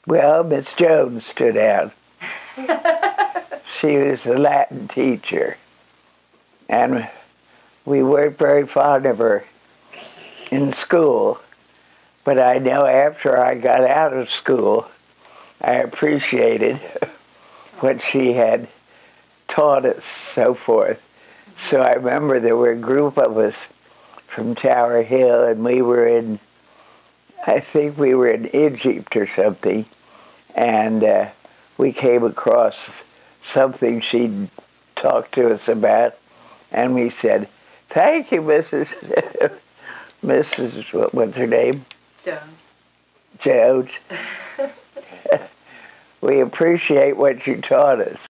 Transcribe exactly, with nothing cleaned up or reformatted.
Well, Miss Jones stood out. She was the Latin teacher, and we weren't very fond of her in school. But I know after I got out of school, I appreciated what she had taught us, so forth. So I remember there were a group of us from Tower Hill, and we were in, I think we were in Egypt or something, and uh, we came across something she'd talked to us about, and we said, "Thank you, Missus Missus What, what's her name? Jones. Jones. We appreciate what you taught us."